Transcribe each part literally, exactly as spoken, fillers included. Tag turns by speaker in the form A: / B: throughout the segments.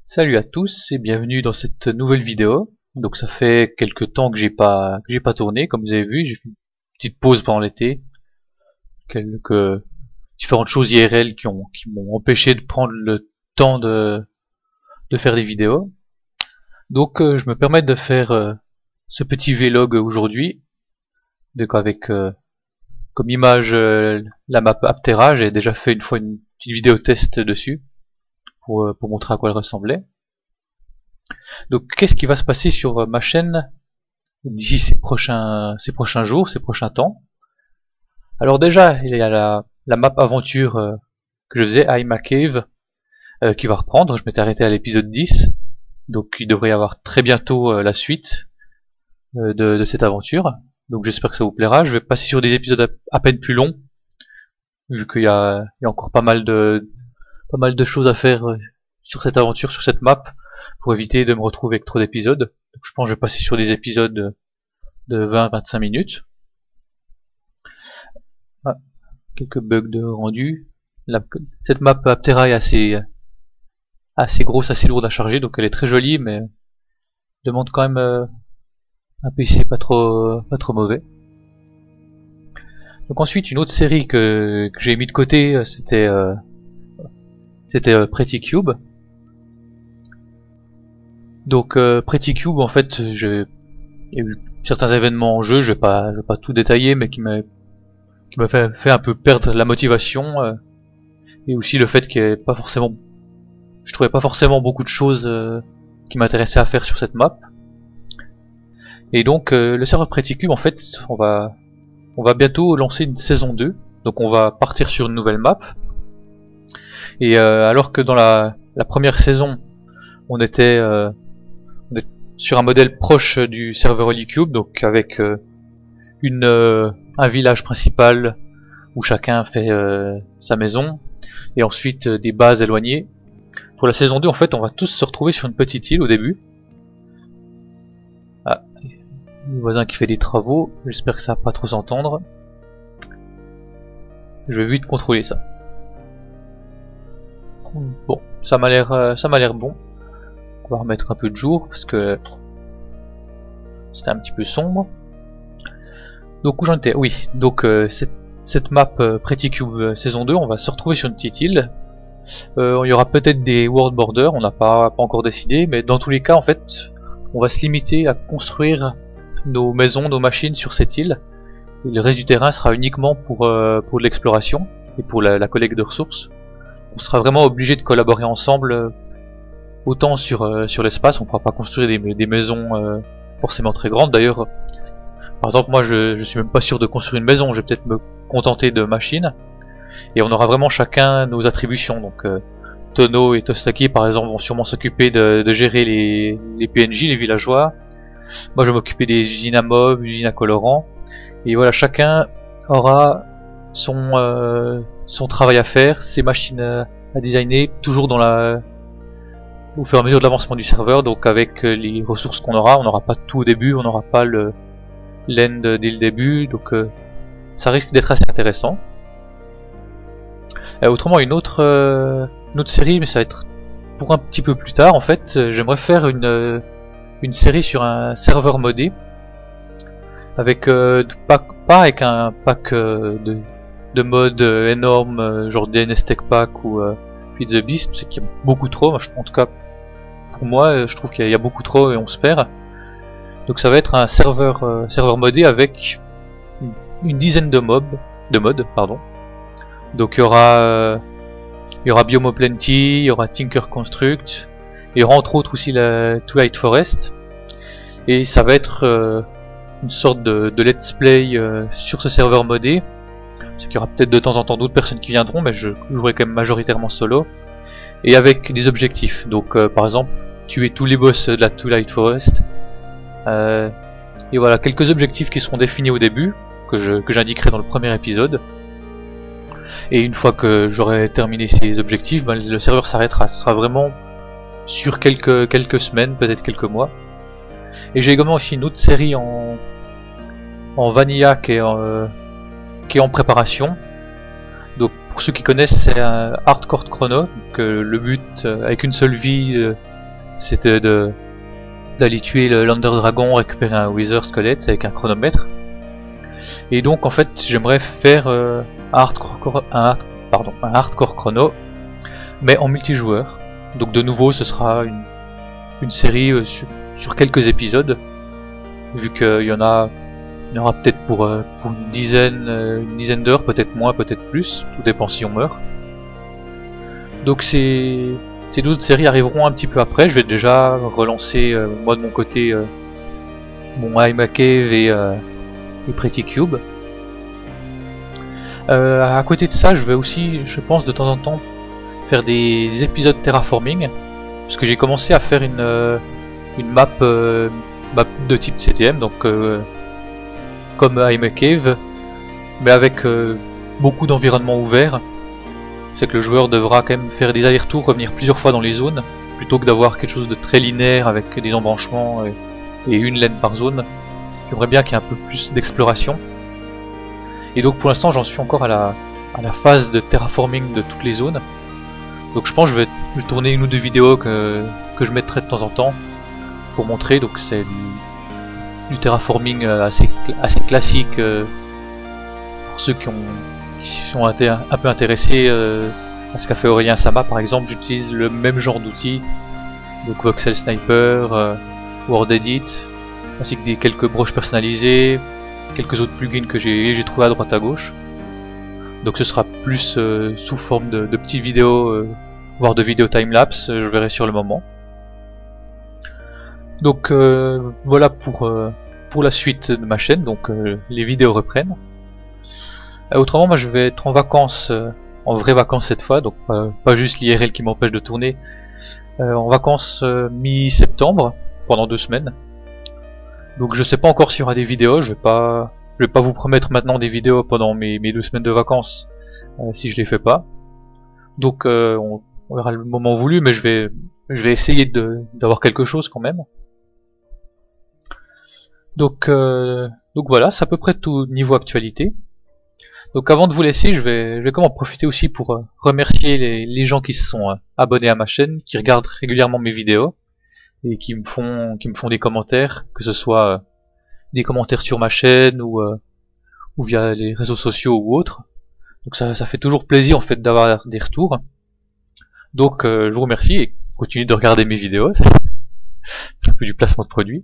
A: Salut à tous et bienvenue dans cette nouvelle vidéo. Donc ça fait quelques temps que j'ai pas que j'ai pas tourné, comme vous avez vu, j'ai fait une petite pause pendant l'été. Quelques différentes choses I R L qui ont qui m'ont empêché de prendre le temps de de faire des vidéos. Donc euh, je me permets de faire euh, ce petit vlog aujourd'hui. Donc avec euh, comme image euh, la map Aptera, j'ai déjà fait une fois une petite vidéo test dessus pour euh, pour montrer à quoi elle ressemblait. Donc qu'est-ce qui va se passer sur ma chaîne d'ici ces prochains, ces prochains jours, ces prochains temps? Alors déjà, il y a la, la map aventure euh, que je faisais, I'm a Cave, euh, qui va reprendre. Je m'étais arrêté à l'épisode dix, donc il devrait y avoir très bientôt euh, la suite euh, de, de cette aventure. Donc j'espère que ça vous plaira. Je vais passer sur des épisodes à, à peine plus longs, vu qu'il y a, il y a encore pas mal de, pas mal de choses à faire euh, sur cette aventure, sur cette map, pour éviter de me retrouver avec trop d'épisodes. Donc je pense que je vais passer sur des épisodes de vingt à vingt-cinq minutes. Ah, quelques bugs de rendu. La, cette map Aptera est assez, assez grosse, assez lourde à charger, donc elle est très jolie, mais demande quand même euh, un P C pas trop, pas trop mauvais. Donc ensuite, une autre série que, que j'ai mis de côté, c'était euh, c'était euh, Pretty Cube. Donc euh, Pretty Cube, en fait, je, il y a eu certains événements en jeu, je vais pas, je vais pas tout détailler, mais qui m'a qui m'a fait, fait un peu perdre la motivation, euh, et aussi le fait qu'il n'y ait pas forcément, je trouvais pas forcément beaucoup de choses euh, qui m'intéressaient à faire sur cette map. Et donc euh, le serveur Pretty Cube, en fait, on va on va bientôt lancer une saison deux, donc on va partir sur une nouvelle map. Et euh, alors que dans la, la première saison, on était euh, sur un modèle proche du serveur Holycube, donc avec euh, une, euh, un village principal où chacun fait euh, sa maison, et ensuite euh, des bases éloignées. Pour la saison deux, en fait, on va tous se retrouver sur une petite île au début. Ah, le voisin qui fait des travaux, j'espère que ça va pas trop s'entendre. Je vais vite contrôler ça. Bon, ça m'a l'air euh, ça m'a l'air bon. On va remettre un peu de jour parce que c'était un petit peu sombre. Donc où j'en étais? Oui, donc euh, cette, cette map euh, Pretty Cube euh, saison deux, on va se retrouver sur une petite île. Euh, il y aura peut-être des world borders, on n'a pas, pas encore décidé, mais dans tous les cas, en fait, on va se limiter à construire nos maisons, nos machines sur cette île. Et le reste du terrain sera uniquement pour, euh, pour l'exploration et pour la, la collecte de ressources. On sera vraiment obligé de collaborer ensemble. Euh, Autant sur, euh, sur l'espace, on ne pourra pas construire des, des maisons euh, forcément très grandes. D'ailleurs, par exemple, moi je, je suis même pas sûr de construire une maison, je vais peut-être me contenter de machines. Et on aura vraiment chacun nos attributions. Donc euh, Tono et Tostaki par exemple vont sûrement s'occuper de, de gérer les, les P N J, les villageois. Moi je vais m'occuper des usines à mobs, usines à colorants. Et voilà, chacun aura son, euh, son travail à faire, ses machines à, à designer, toujours dans la... au fur et à mesure de l'avancement du serveur. Donc avec les ressources qu'on aura, on n'aura pas tout au début, on n'aura pas le l'end dès le début, donc euh, ça risque d'être assez intéressant. Euh, autrement, une autre, euh, une autre série, mais ça va être pour un petit peu plus tard en fait, euh, j'aimerais faire une, euh, une série sur un serveur modé, avec euh, de pack, pas avec un pack euh, de, de modes euh, énormes, euh, genre D N S Tech Pack ou euh, Feed the Beast, c'est qu'il y a beaucoup trop, en tout cas pour moi je trouve qu'il y a beaucoup trop et on se perd. Donc ça va être un serveur euh, serveur modé avec une, une dizaine de mobs, de modes, pardon. Donc il y aura euh, il y aura Biomo Plenty, il y aura Tinker Construct, il y aura entre autres aussi la Twilight Forest, et ça va être euh, une sorte de, de let's play euh, sur ce serveur modé. C'est qu'il y aura peut-être de temps en temps d'autres personnes qui viendront, mais je jouerai quand même majoritairement solo. Et avec des objectifs, donc euh, par exemple tuer tous les boss de la Twilight Forest, euh, et voilà quelques objectifs qui seront définis au début, que je que j'indiquerai dans le premier épisode. Et une fois que j'aurai terminé ces objectifs, ben, le serveur s'arrêtera, ce sera vraiment sur quelques, quelques semaines, peut-être quelques mois. Et j'ai également aussi une autre série en, en Vanilla qui est en, euh, qui est en préparation. Donc pour ceux qui connaissent, c'est un Hardcore Chrono, donc euh, le but euh, avec une seule vie euh, c'était de d'aller tuer le l'Under Dragon, récupérer un Wither squelette avec un chronomètre. Et donc en fait j'aimerais faire euh, un, hardcore, un, hard, pardon, un hardcore chrono, mais en multijoueur. Donc de nouveau ce sera une, une série euh, sur, sur quelques épisodes, vu qu'il y en a, il y en aura peut-être pour, euh, pour une dizaine, euh, une dizaine d'heures, peut-être moins, peut-être plus, tout dépend si on meurt. Donc ces, ces douze séries arriveront un petit peu après. Je vais déjà relancer euh, moi de mon côté euh, mon I'm a Cave et, euh, et Pretty Cube. Euh, à côté de ça, je vais aussi, je pense, de temps en temps faire des, des épisodes terraforming, parce que j'ai commencé à faire une, euh, une map, euh, map de type C T M, donc euh, comme I'm a Cave, mais avec euh, beaucoup d'environnements ouverts. C'est que le joueur devra quand même faire des allers-retours, revenir plusieurs fois dans les zones, plutôt que d'avoir quelque chose de très linéaire avec des embranchements et, et une laine par zone. J'aimerais bien qu'il y ait un peu plus d'exploration. Et donc pour l'instant j'en suis encore à la, à la phase de terraforming de toutes les zones. Donc je pense que je vais, je vais tourner une ou deux vidéos que, que je mettrai de temps en temps pour montrer. Donc c'est du, du terraforming assez, assez classique euh, pour ceux qui ont qui sont un peu intéressés euh, à ce qu'a fait Aurélien Sama. Par exemple, j'utilise le même genre d'outils, donc Voxel Sniper, euh, Word Edit, ainsi que des quelques broches personnalisées, quelques autres plugins que j'ai trouvé à droite à gauche. Donc ce sera plus euh, sous forme de, de petites vidéos, euh, voire de vidéos timelapse, euh, je verrai sur le moment. Donc euh, voilà pour, euh, pour la suite de ma chaîne, donc euh, les vidéos reprennent. Autrement, moi je vais être en vacances, euh, en vraies vacances cette fois, donc euh, pas juste l'I R L qui m'empêche de tourner, euh, en vacances euh, mi-septembre, pendant deux semaines. Donc je sais pas encore s'il y aura des vidéos, je vais pas, je vais pas vous promettre maintenant des vidéos pendant mes, mes deux semaines de vacances, euh, si je les fais pas. Donc euh, on, on verra le moment voulu, mais je vais, je vais essayer de d'avoir quelque chose quand même. Donc, euh, donc voilà, c'est à peu près tout niveau actualité. Donc avant de vous laisser, je vais, je vais comme en profiter aussi pour euh, remercier les, les gens qui se sont euh, abonnés à ma chaîne, qui regardent régulièrement mes vidéos et qui me font, qui me font des commentaires, que ce soit euh, des commentaires sur ma chaîne ou, euh, ou via les réseaux sociaux ou autres. Donc ça, ça fait toujours plaisir en fait d'avoir des retours. Donc euh, je vous remercie et continuez de regarder mes vidéos. C'est un peu du placement de produit.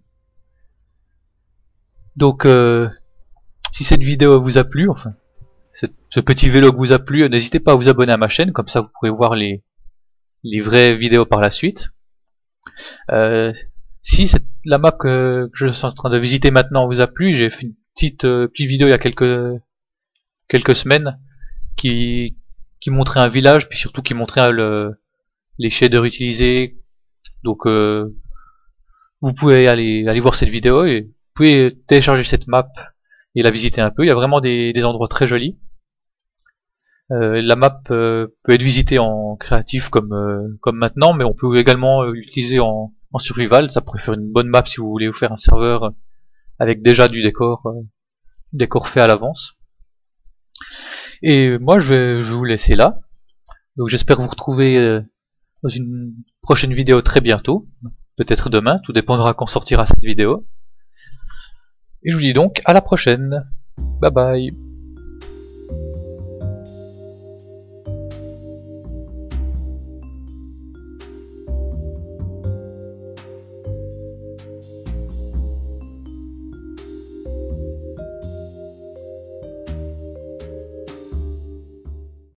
A: Donc euh, si cette vidéo vous a plu, enfin ce petit vlog vous a plu, n'hésitez pas à vous abonner à ma chaîne, comme ça vous pourrez voir les, les vraies vidéos par la suite. Euh, si cette, la map que, que je suis en train de visiter maintenant vous a plu, j'ai fait une petite, euh, petite vidéo il y a quelques, quelques semaines qui, qui montrait un village, puis surtout qui montrait le, les shaders utilisés. Donc euh, vous pouvez aller, aller voir cette vidéo et vous pouvez télécharger cette map et la visiter un peu. Il y a vraiment des, des endroits très jolis. Euh, la map euh, peut être visitée en créatif comme euh, comme maintenant, mais on peut également euh, l'utiliser en, en survival. Ça pourrait faire une bonne map si vous voulez vous faire un serveur avec déjà du décor, euh, décor fait à l'avance. Et moi je vais, je vais vous laisser là. Donc j'espère vous retrouver euh, dans une prochaine vidéo très bientôt, peut-être demain, tout dépendra quand sortira cette vidéo. Et je vous dis donc à la prochaine. Bye bye.